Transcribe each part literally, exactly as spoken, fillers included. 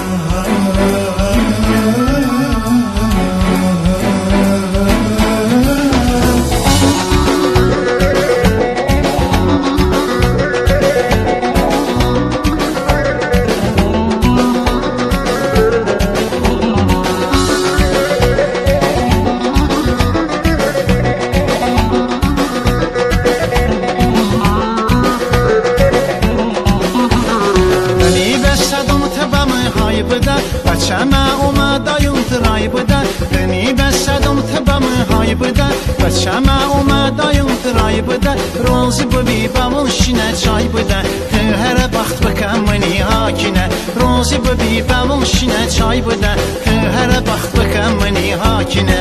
بچم اومدایم ترای بده دنی بسدم تبم های بده بچم اومدایم ترای بده روزی ببی بمون شینه چای بده هر بخت بکم منی هاکینه روزی ببی بمون شینه چای بده هر بخت بکم منی هاکینه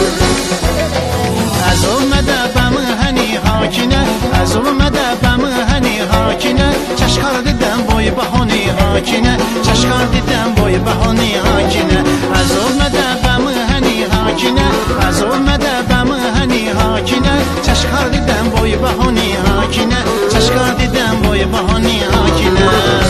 از اومده بم هنی هاکینه از اومده بم هنی هاکینه چشکار دیدم بای بهانی هاکینه چشکار دیدم بای بهانی هاکینه از اومده بم هنی هاکینه از اومده بم هنی هاکینه چشکار دیدم بای بهانی هاکینه چشکار دیدم بای بهانی هاکینه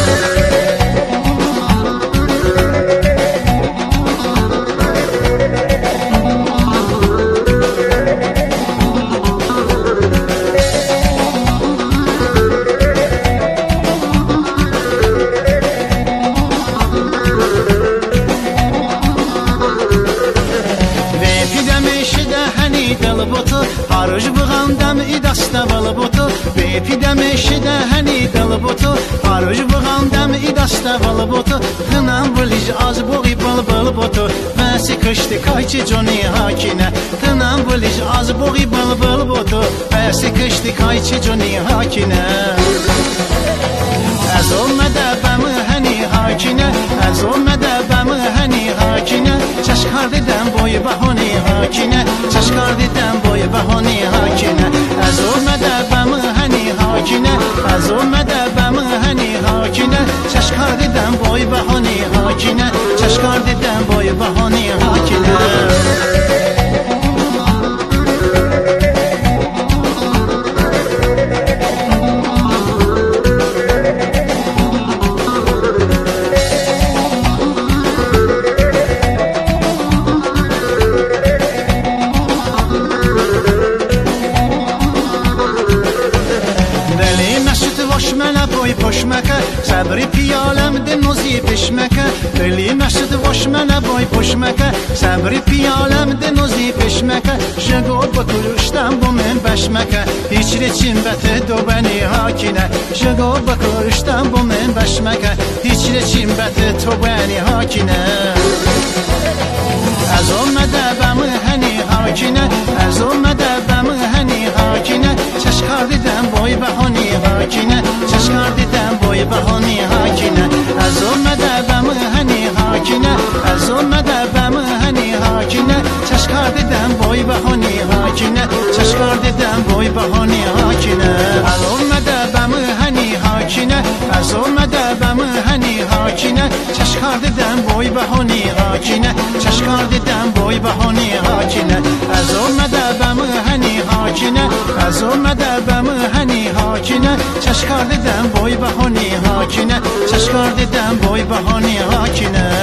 هاروج بغندم ایدست بال بوتو بپیدم شده هنی دل بوتو هاروج بغندم ایدست بال بوتو خنم بلیج از بوی بال بال بوتو بسی کشتی کایچی جونی هاکینه خنم بلیج از بوی بال بال بوتو بسی کشتی کایچی جونی هاکینه از اومده بم هنی هاکینه از اومده بم هنی هاکینه چشکار دیدم بای بهانی هاکینه چشکار دیدم بای بهانی هاکینه از اومده بم هنی هاکینه از اومده بم هنی هاکینه چشکار دیدم بای بهانی هاکینه چشکار دیدم بای بهانی هاکینه صبری پیالم دنوزی پشمکه دلی مشد وشمنه بای پشمکه صبری پیالم دنوزی پشمکه جگو بکرشتم با من بشمکه هیچ ریچیم بته دو بنی هاکینه جگو بکرشتم با من بشمکه هیچ ریچیم بته تو بنی هاکینه از اومده بم هنی هاکینه از اومده بم هنی هاکینه چشکار دیدم بای بهانی هاکینه چشکار دیدم بای بهانی هاکینه از اومده بم هنی هاکینه از اومده بم هنی هاکینه چشکار دیدم بای بهانی هاکینه چشکار دیدم بای بهانی هاکینه از اومده بم هنی هاکینه از اومده بم هنی هاکینه چشکار دیدم بای بهانی هاکینه چشکار دیدم بای بهانی هاکینه از اومده بم هنی هاکینه از اومده بم هنی هاکینه چشکار دیدم بای بهانی هاکینه چشکار دیدم بای بهانی هاکینه